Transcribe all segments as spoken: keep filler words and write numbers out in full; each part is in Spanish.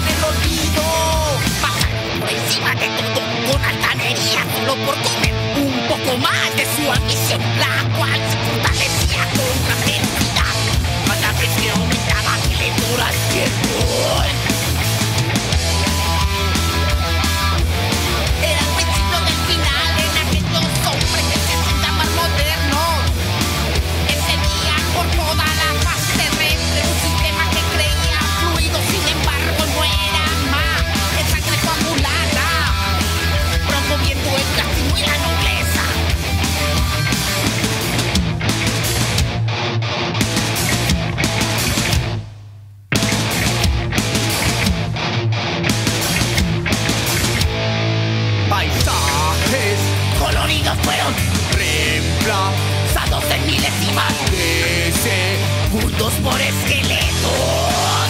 en el olvido. Pasaron por encima de todo con altanería, solo por tener un poco más de su ambición, la cual se fortalecía con una felicidad. Cada vez que aumentaba que le dura el tiempo. Era el principio del final en aquellos hombres que se sientan más modernos. Ese día por toda la faz terrestre, un sistema que creía fluido, sin embargo no era más. Es sangre coagulada, promoviendo el clasismo y la nobleza. Paisajes coloridos fueron reemplazados en milésimas de segundos por esqueletos.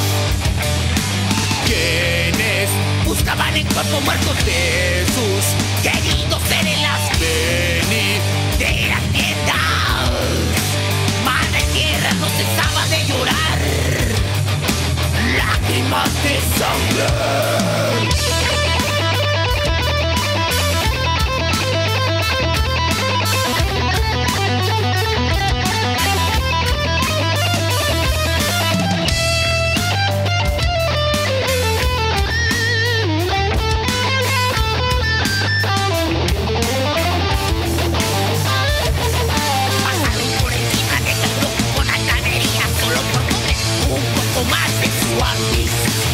Quienes buscaban en cuerpo muertos de sus queridos seres las venideras tiendas. Madre Tierra no cesaba de llorar lágrimas de sangre. Más de su ambición.